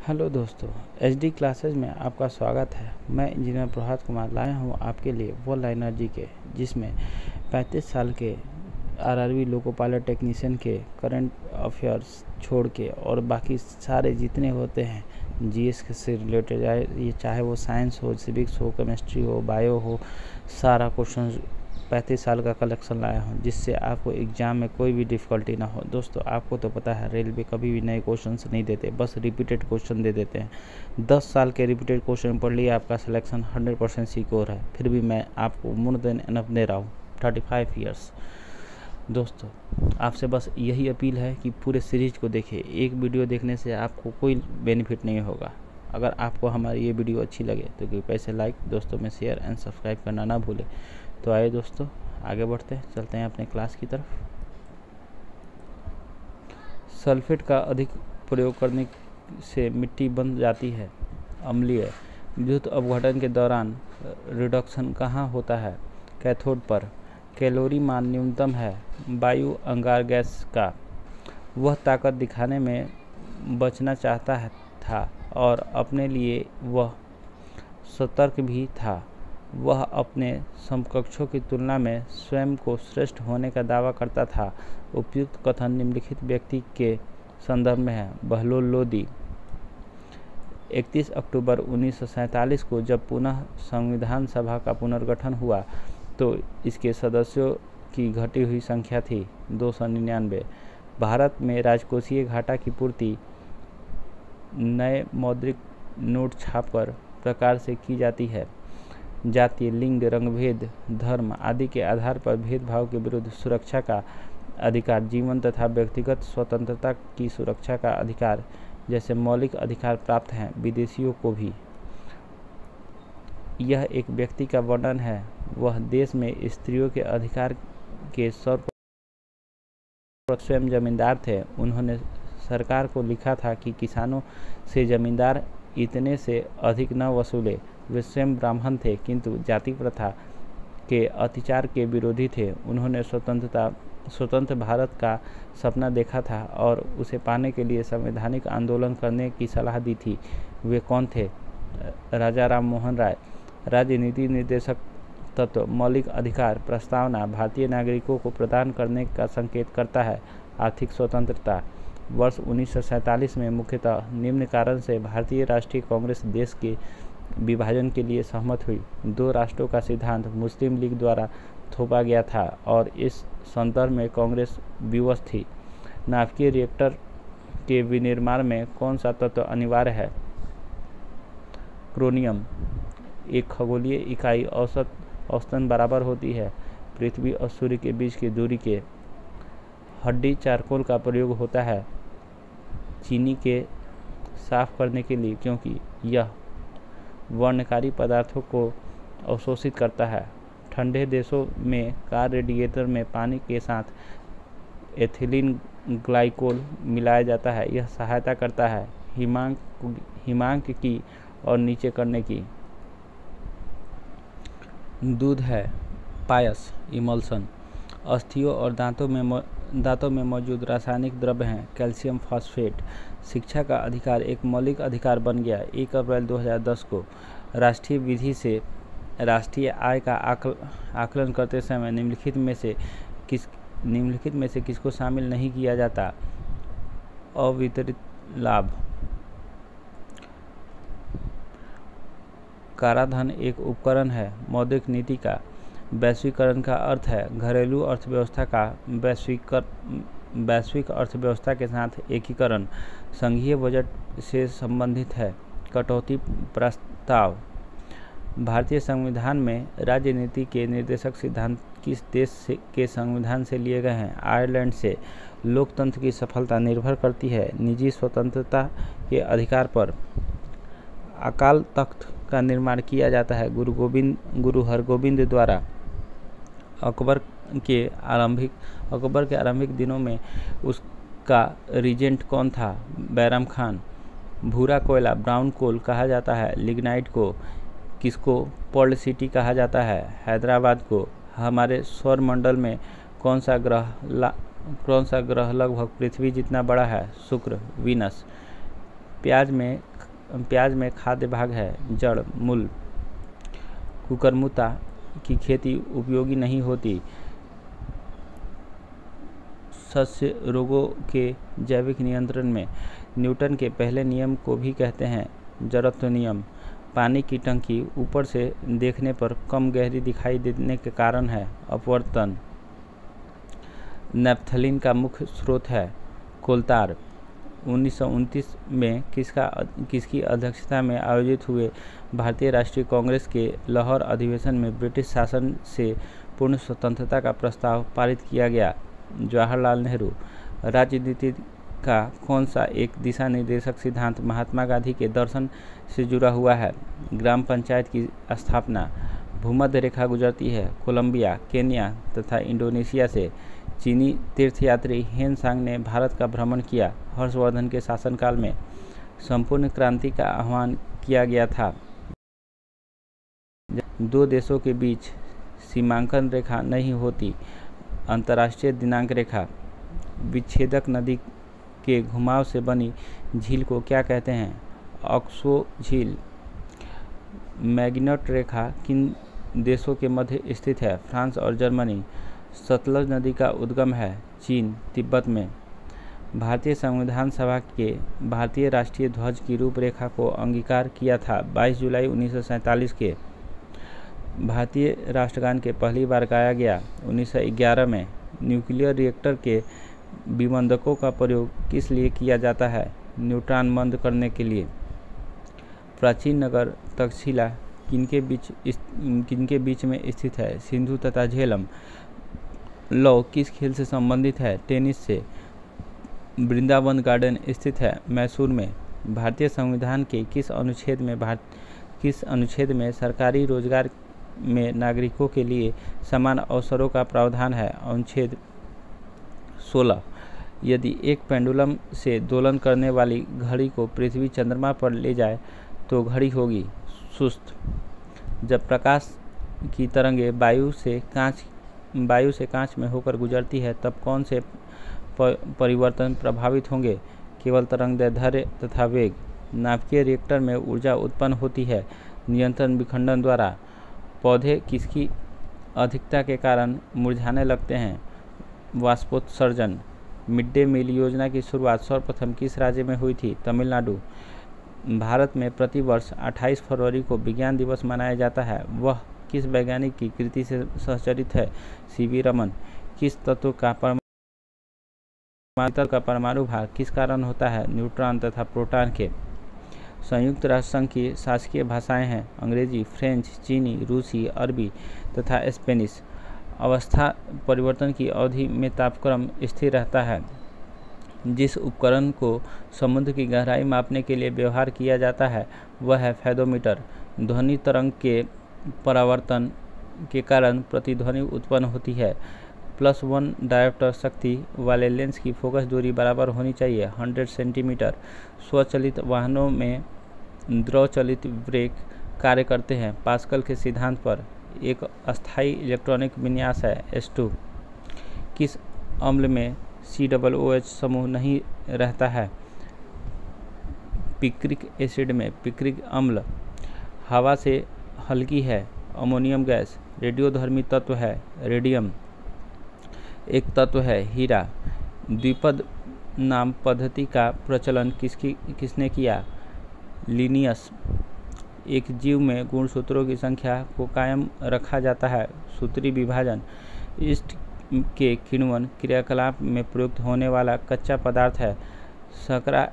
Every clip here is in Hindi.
हेलो दोस्तों, एचडी क्लासेज में आपका स्वागत है। मैं इंजीनियर प्रभात कुमार लाया हूँ आपके लिए वो लाइनर जी के जिसमें 35 साल के आरआरबी लोको पायलट टेक्नीशियन के करंट अफेयर्स छोड़ के और बाकी सारे जितने होते हैं जीएस के से रिलेटेड, ये चाहे वो साइंस हो, सिविक्स हो, केमिस्ट्री हो, बायो हो, सारा क्वेश्चन 35 साल का कलेक्शन लाया हूँ जिससे आपको एग्ज़ाम में कोई भी डिफ़िकल्टी ना हो। दोस्तों, आपको तो पता है रेलवे कभी भी नए क्वेश्चंस नहीं देते, बस रिपीटेड क्वेश्चन दे देते हैं। 10 साल के रिपीटेड क्वेश्चन पढ़ लिए आपका सिलेक्शन 100% सिक्योर है। फिर भी मैं आपको मोर देन एनफ दे रहा हूँ 35 ईयर्स। दोस्तों, आपसे बस यही अपील है कि पूरे सीरीज को देखिए। एक वीडियो देखने से आपको कोई बेनिफिट नहीं होगा। अगर आपको हमारी ये वीडियो अच्छी लगे तो कृपया से लाइक, दोस्तों में शेयर एंड सब्सक्राइब करना ना भूलें। तो आइए दोस्तों, आगे बढ़ते हैं, चलते हैं अपने क्लास की तरफ। सल्फेट का अधिक प्रयोग करने से मिट्टी बन जाती है अम्लीय। विद्युत अपघटन के दौरान रिडक्शन कहाँ होता है? कैथोड पर। कैलोरी मान न्यूनतम है वायु अंगार गैस का। वह ताकत दिखाने में बचना चाहता था और अपने लिए वह सतर्क भी था। वह अपने समकक्षों की तुलना में स्वयं को श्रेष्ठ होने का दावा करता था। उपयुक्त कथन निम्नलिखित व्यक्ति के संदर्भ में है। बहलोल लोदी। 31 अक्टूबर 1947 को जब पुनः संविधान सभा का पुनर्गठन हुआ तो इसके सदस्यों की घटी हुई संख्या थी 299। भारत में राजकोषीय घाटा की पूर्ति नए मौद्रिक नोट छापकर प्रकार से की जाती है। जाति, लिंग, रंगभेद, धर्म आदि के आधार पर भेदभाव के विरुद्ध सुरक्षा का अधिकार, जीवन तथा व्यक्तिगत स्वतंत्रता की सुरक्षा का अधिकार जैसे मौलिक अधिकार प्राप्त हैं विदेशियों को भी। यह एक व्यक्ति का वर्णन है। वह देश में स्त्रियों के अधिकार के सर्व स्वयं जमींदार थे। उन्होंने सरकार को लिखा था कि किसानों से जमींदार इतने से अधिक न वसूले। वे स्वयं ब्राह्मण थे किंतु जाति प्रथा के अत्याचार के विरोधी थे। उन्होंने स्वतंत्र भारत का सपना देखा था और उसे पाने के लिए संवैधानिक आंदोलन करने की सलाह दी थी। वे कौन थे? राजा राम मोहन राय। राजनीति निर्देशक तत्व मौलिक अधिकार प्रस्तावना भारतीय नागरिकों को प्रदान करने का संकेत करता है। आर्थिक स्वतंत्रता। वर्ष 1947 में मुख्यतः निम्न कारण से भारतीय राष्ट्रीय कांग्रेस देश के विभाजन के लिए सहमत हुई। 2 राष्ट्रों का सिद्धांत मुस्लिम लीग द्वारा थोपा गया था और इस संदर्भ में कांग्रेस विवश थी। नाभिकीय रिएक्टर के विनिर्माण में कौन सा तत्व अनिवार्य है? क्रोनियम। एक खगोलीय इकाई औसतन बराबर होती है पृथ्वी और सूर्य के बीच की दूरी के। हड्डी चारकोल का प्रयोग होता है चीनी के साफ करने के लिए क्योंकि यह वर्णकारी पदार्थों को अवशोषित करता है। ठंडे देशों में कार रेडिएटर में पानी के साथ एथिलीन ग्लाइकोल मिलाया जाता है। यह सहायता करता है हिमांक की और नीचे करने की। दूध है पायस इमल्सन। अस्थियों और दांतों में मौजूद रासायनिक द्रव्य हैं कैल्शियम फॉस्फेट। शिक्षा का अधिकार एक मौलिक अधिकार बन गया 1 अप्रैल 2010 को। राष्ट्रीय विधि से राष्ट्रीय आय का आकलन करते समय निम्नलिखित में से किसको शामिल नहीं किया जाता? अवितरित लाभ। काराधन एक उपकरण है मौद्रिक नीति का। वैश्वीकरण का अर्थ है घरेलू अर्थव्यवस्था का वैश्विक अर्थव्यवस्था के साथ एकीकरण। संघीय बजट से संबंधित है कटौती प्रस्ताव। भारतीय संविधान में राजनीति के निर्देशक सिद्धांत किस देश के संविधान से लिए गए हैं? आयरलैंड से। लोकतंत्र की सफलता निर्भर करती है निजी स्वतंत्रता के अधिकार पर। अकाल तख्त का निर्माण किया जाता है गुरु हरगोबिंद द्वारा। अकबर के आरंभिक दिनों में उसका रीजेंट कौन था? बैरम खान। भूरा कोयला ब्राउन कोल कहा जाता है लिग्नाइट को। किसको पर्ल सिटी कहा जाता है? हैदराबाद को। हमारे सौरमंडल में कौन सा ग्रह लगभग पृथ्वी जितना बड़ा है? शुक्र, वीनस। प्याज में प्याज में खाद्य भाग है। जड़ मूल कुकुरमुत्ता की खेती उपयोगी नहीं होती। सस्य रोगों के जैविक नियंत्रण में न्यूटन के पहले नियम को भी कहते हैं जड़त्व नियम। पानी की टंकी ऊपर से देखने पर कम गहरी दिखाई देने के कारण है अपवर्तन। नैप्थलीन का मुख्य स्रोत है कोलतार। 1929 में किसकी अध्यक्षता में आयोजित हुए भारतीय राष्ट्रीय कांग्रेस के लाहौर अधिवेशन में ब्रिटिश शासन से पूर्ण स्वतंत्रता का प्रस्ताव पारित किया गया? जवाहरलाल नेहरू। राजनीति का कौन सा एक दिशा निर्देशक सिद्धांत महात्मा गांधी के दर्शन से जुड़ा हुआ है? ग्राम पंचायत की स्थापना। भूमध्य रेखा गुजरती है कोलंबिया, केन्या तथा इंडोनेशिया से। चीनी तीर्थयात्री हेन सांग ने भारत का भ्रमण किया। हर्षवर्धन के शासनकाल में संपूर्ण क्रांति का आह्वान किया गया था। दो देशों के बीच सीमांकन रेखा नहीं होती, अंतर्राष्ट्रीय दिनांक रेखा। विच्छेदक नदी के घुमाव से बनी झील को क्या कहते हैं? ऑक्सो झील। मैग्नेट रेखा किन देशों के मध्य स्थित है? फ्रांस और जर्मनी। सतलज नदी का उद्गम है चीन, तिब्बत में। भारतीय संविधान सभा के भारतीय राष्ट्रीय ध्वज की रूपरेखा को अंगीकार किया था 22 जुलाई 1947 के। भारतीय राष्ट्रगान के पहली बार गाया गया 1911 में। न्यूक्लियर रिएक्टर के विमंदकों का प्रयोग किस लिए किया जाता है? न्यूट्रॉन मंद करने के लिए। प्राचीन नगर तक्षशिला किनके बीच में स्थित है? सिंधु तथा झेलम। लौ किस खेल से संबंधित है? टेनिस से। वृंदावन गार्डन स्थित है मैसूर में। भारतीय संविधान के किस अनुच्छेद में सरकारी रोजगार में नागरिकों के लिए समान अवसरों का प्रावधान है? अनुच्छेद 16। यदि एक पेंडुलम से दोलन करने वाली घड़ी को पृथ्वी चंद्रमा पर ले जाए तो घड़ी होगी सुस्त। जब प्रकाश की तरंगें वायु से कांच में होकर गुजरती है तब कौन से परिवर्तन प्रभावित होंगे? केवल तरंगदैर्ध्य तथा वेग। नाभिकीय रिएक्टर में ऊर्जा उत्पन्न होती है नियंत्रण विखंडन द्वारा। पौधे किसकी अधिकता के कारण मुरझाने लगते हैं? वाष्पोत्सर्जन। मिड डे मील योजना की शुरुआत सर्वप्रथम किस राज्य में हुई थी? तमिलनाडु। भारत में प्रतिवर्ष 28 फरवरी को विज्ञान दिवस मनाया जाता है, वह किस वैज्ञानिक की कृति से सहचरित है? सीवी रमन। किस तत्व का परमाणु भार किस कारण होता है? न्यूट्रॉन तथा प्रोटॉन के। संयुक्त राष्ट्र संघ की शासकीय भाषाएं हैं अंग्रेजी, फ्रेंच, चीनी, रूसी, अरबी तथा स्पेनिश। अवस्था परिवर्तन की अवधि में तापक्रम स्थिर रहता है। जिस उपकरण को समुद्र की गहराई मापने के लिए व्यवहार किया जाता है वह है फेदोमीटर। ध्वनि तरंग के परावर्तन के कारण प्रतिध्वनि उत्पन्न होती है। +1 डायोप्टर शक्ति वाले लेंस की फोकस दूरी बराबर होनी चाहिए 100 सेंटीमीटर। स्वचालित वाहनों में द्रव चलित ब्रेक कार्य करते हैं पास्कल के सिद्धांत पर। एक अस्थायी इलेक्ट्रॉनिक विन्यास है S2। किस अम्ल में COOH समूह नहीं रहता है? पिक्रिक एसिड में। पिक्रिक अम्ल हवा से हल्की है अमोनियम गैस। रेडियोधर्मी तत्व है रेडियम। एक तत्व है हीरा। द्विपद नाम पद्धति का प्रचलन किसने किया? लिनियस। एक जीव में गुणसूत्रों की संख्या को कायम रखा जाता है सूत्री विभाजन। ईस्ट के किण्वन क्रियाकलाप में प्रयुक्त होने वाला कच्चा पदार्थ है शर्करा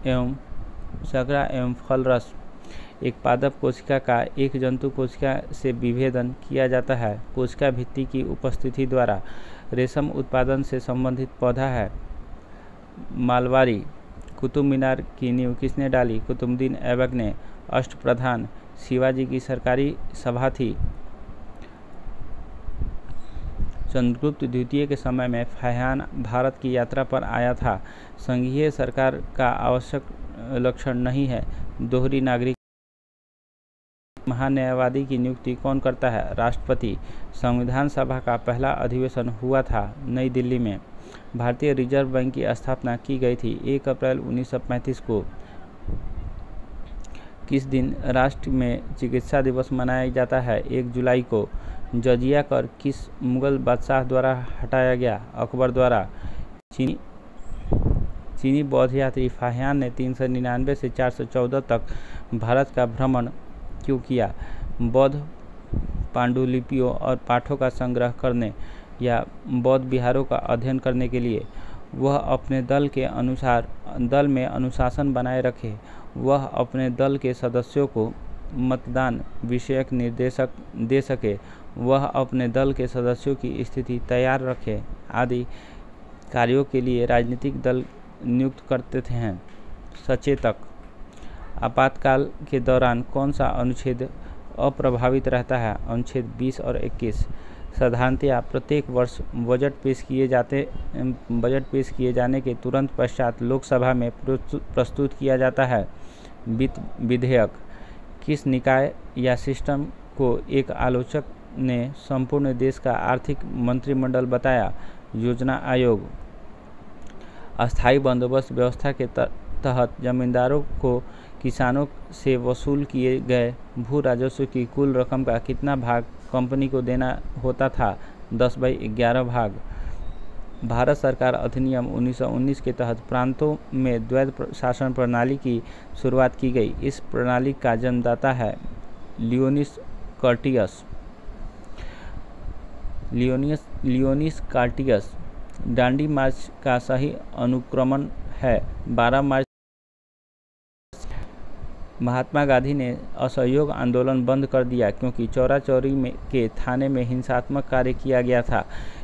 एवं फल रस। एक पादप कोशिका का एक जंतु कोशिका से विभेदन किया जाता है कोशिका भित्ति की उपस्थिति द्वारा। रेशम उत्पादन से संबंधित पौधा है मालवारी। कुतुब मीनार की नींव किसने डाली? कुतुबुद्दीन ऐबक ने। अष्टप्रधान शिवाजी की सरकारी सभा थी। चंद्रगुप्त द्वितीय के समय में फैहान भारत की यात्रा पर आया था। संघीय सरकार का आवश्यक लक्षण नहीं है दोहरी नागरिक। महान्यायवादी की नियुक्ति कौन करता है? राष्ट्रपति। संविधान सभा का पहला अधिवेशन हुआ था नई दिल्ली में। भारतीय रिजर्व बैंक की स्थापना की गई थी 1 अप्रैल 1935 को। किस दिन राष्ट्र में चिकित्सा दिवस मनाया जाता है? 1 जुलाई को। जजिया कर किस मुगल बादशाह द्वारा हटाया गया? अकबर द्वारा। चीनी बौद्ध यात्री फाहियान ने 399 से 414 तक भारत का भ्रमण क्यों किया? बौद्ध पांडुलिपियों और पाठों का संग्रह करने या बौद्ध विहारों का अध्ययन करने के लिए। वह अपने दल के अनुसार दल में अनुशासन बनाए रखे। वह अपने दल के सदस्यों को मतदान विषयक निर्देशक दे सके। वह अपने दल के सदस्यों की स्थिति तैयार रखे आदि कार्यों के लिए राजनीतिक दल नियुक्त करते हैं। सचेतक। आपातकाल के दौरान कौन सा अनुच्छेद अप्रभावित रहता है? अनुच्छेद 20 और 21। साधारणतया प्रत्येक वर्ष बजट पेश किए जाने के तुरंत पश्चात लोकसभा में प्रस्तुत किया जाता है। वित्त विधेयक। किस निकाय या सिस्टम को एक आलोचक ने संपूर्ण देश का आर्थिक मंत्रिमंडल बताया? योजना आयोग। अस्थायी बंदोबस्त व्यवस्था के तहत जमींदारों को किसानों से वसूल किए गए भू राजस्व की कुल रकम का कितना भाग कंपनी को देना होता था? 10/11 भाग। भारत सरकार अधिनियम 1919 के तहत प्रांतों में द्वैध शासन प्रणाली की शुरुआत की गई। इस प्रणाली का जन्मदाता है लियोनिस कार्टियस। डांडी मार्च का सही अनुक्रमण है 12 मार्च। महात्मा गांधी ने असहयोग आंदोलन बंद कर दिया क्योंकि चौरा चौरी के थाने में हिंसात्मक कार्य किया गया था।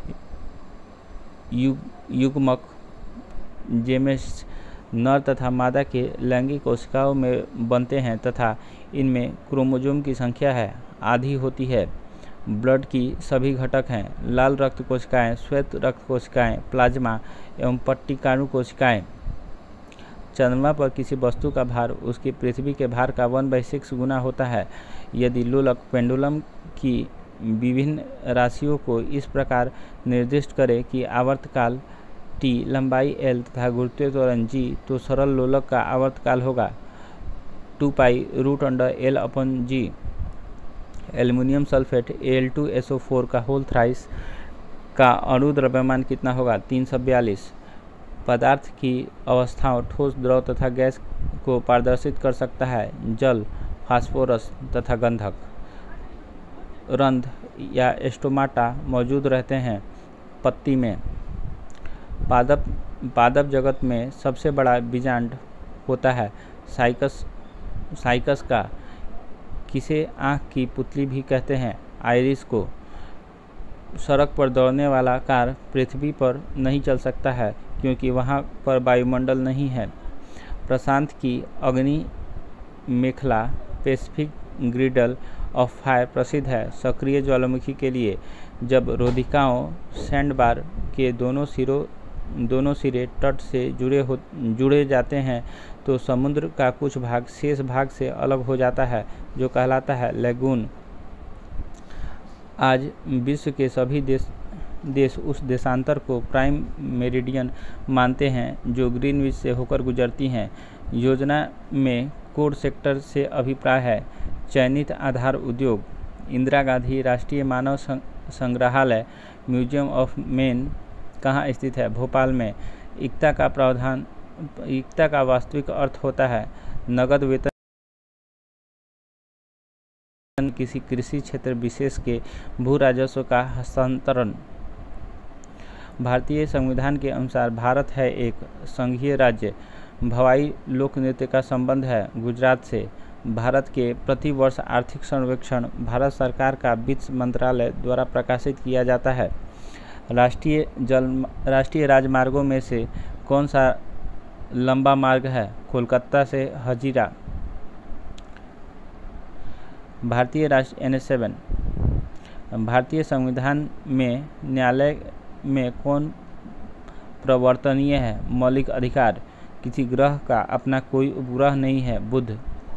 युग्मक जेमेस नर तथा मादा के लैंगिक कोशिकाओं में बनते हैं तथा इनमें क्रोमोसोम की संख्या है आधी होती है। ब्लड की सभी घटक हैं लाल रक्त कोशिकाएं, श्वेत रक्त कोशिकाएं, प्लाज्मा एवं पट्टिकाणु कोशिकाएं। चंद्रमा पर किसी वस्तु का भार उसकी पृथ्वी के भार का 1/6 गुना होता है। यदि लोलक पेंडुलम की विभिन्न राशियों को इस प्रकार निर्दिष्ट करे कि आवर्तकाल t, लंबाई l तथा गुरुत्वीय त्वरण g, तो सरल लोलक का आवर्तकाल होगा 2π√L/g। एल्युमिनियम सल्फेट Al2SO4 का होल थ्राइस का अणु द्रव्यमान कितना होगा? 342। पदार्थ की अवस्थाओं ठोस, द्रव तथा गैस को प्रदर्शित कर सकता है जल, फास्फोरस तथा गंधक। रंध्र या स्टोमाटा मौजूद रहते हैं पत्ती में। पादप जगत में सबसे बड़ा बीजांड होता है साइकस का। किसे आँख की पुतली भी कहते हैं? आइरिस को। सड़क पर दौड़ने वाला कार पृथ्वी पर नहीं चल सकता है क्योंकि वहाँ पर वायुमंडल नहीं है। प्रशांत की अग्नि मेखला पैसिफिक ग्रिडल ऑफ फायर प्रसिद्ध है सक्रिय ज्वालामुखी के लिए। जब रोधिकाओं सैंडबार के दोनों सिरे तट से जुड़े जाते हैं तो समुद्र का कुछ भाग शेष भाग से अलग हो जाता है जो कहलाता है लैगून। आज विश्व के सभी देश उस देशांतर को प्राइम मेरिडियन मानते हैं जो ग्रीनविच से होकर गुजरती हैं। योजना में कोर सेक्टर से अभिप्राय है चयनित आधार उद्योग। इंदिरा गांधी राष्ट्रीय मानव संग्रहालय म्यूजियम ऑफ मेन कहाँ स्थित है? भोपाल में। एकता का वास्तविक अर्थ होता है नगद वेतन किसी कृषि क्षेत्र विशेष के भू राजस्व का हस्तांतरण। भारतीय संविधान के अनुसार भारत है एक संघीय राज्य। भवाई लोक नृत्य का संबंध है गुजरात से। भारत के प्रति वर्ष आर्थिक सर्वेक्षण भारत सरकार का वित्त मंत्रालय द्वारा प्रकाशित किया जाता है। राष्ट्रीय राजमार्गों में से कौन सा लंबा मार्ग है? कोलकाता से हजीरा। भारतीय राष्ट्रीय NH7। भारतीय संविधान में न्यायालय में कौन प्रवर्तनीय है? मौलिक अधिकार। किसी ग्रह का अपना कोई उपग्रह नहीं है। बुध।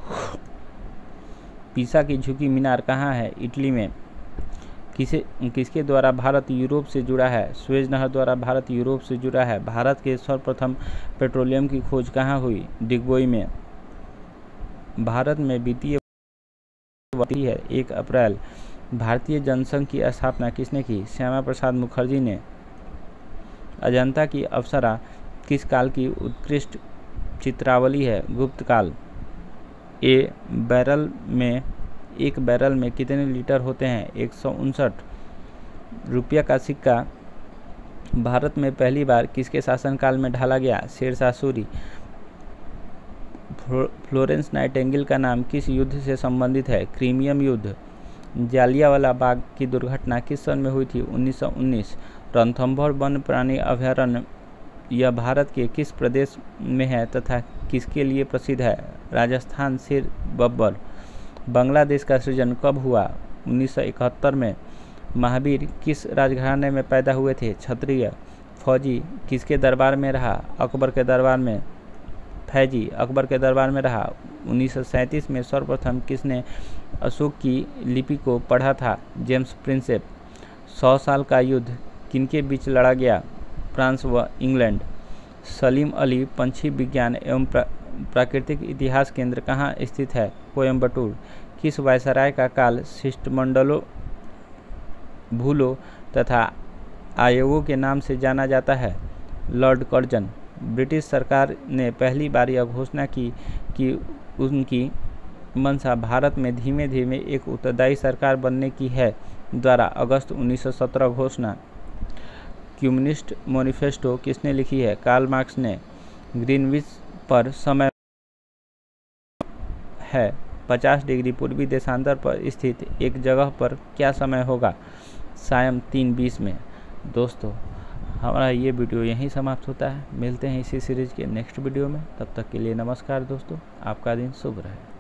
पीसा की झुकी मीनार कहाँ है? इटली में। किसके द्वारा भारत यूरोप से जुड़ा है? सुएज नहर द्वारा भारत यूरोप से जुड़ा है। भारत के सर्वप्रथम पेट्रोलियम की खोज कहाँ हुई? डिगबोई में। भारत में वित्तीय है 1 अप्रैल। भारतीय जनसंघ की स्थापना किसने की? श्यामा प्रसाद मुखर्जी ने। अजंता की अप्सरा किस काल की उत्कृष्ट चित्रावली है? गुप्त काल। एक बैरल में कितने लीटर होते हैं? 159। रुपया का सिक्का भारत में पहली बार किसके शासनकाल में ढाला गया? शेरशाह सूरी। फ्लोरेंस नाइटिंगेल का नाम किस युद्ध से संबंधित है? क्रीमियम युद्ध। जालियांवाला बाग की दुर्घटना किस सन में हुई थी? 1919। रणथंभौर वन्य प्राणी अभयारण्य यह भारत के किस प्रदेश में है तथा किसके लिए प्रसिद्ध है? राजस्थान। शेर बब्बर। बांग्लादेश का सृजन कब हुआ? 1971 में। महावीर किस राजघराने में पैदा हुए थे? क्षत्रिय। फौजी किसके दरबार में रहा? अकबर के दरबार में। फैजी अकबर के दरबार में रहा। 1937 में सर्वप्रथम किसने अशोक की लिपि को पढ़ा था? James Prinsep. 100 साल का युद्ध किनके बीच लड़ा गया? फ्रांस व इंग्लैंड। सलीम अली पंछी विज्ञान एवं प्राकृतिक इतिहास केंद्र कहाँ स्थित है? कोयम्बटूर। किस वायसराय का काल शिष्टमंडलों भूलो तथा आयोगों के नाम से जाना जाता है? Lord Curzon. ब्रिटिश सरकार ने पहली बार यह घोषणा की कि उनकी मंशा भारत में धीमे धीमे एक उत्तरदायी सरकार बनने की है द्वारा अगस्त 1917 घोषणा। कम्युनिस्ट मैनिफेस्टो किसने लिखी है? कार्ल मार्क्स ने। ग्रीनविच पर समय है 50 डिग्री पूर्वी देशांतर पर स्थित एक जगह पर क्या समय होगा? सायं 3:20 में। दोस्तों हमारा ये वीडियो यहीं समाप्त होता है। मिलते हैं इसी सीरीज़ के नेक्स्ट वीडियो में। तब तक के लिए नमस्कार दोस्तों। आपका दिन शुभ रहे।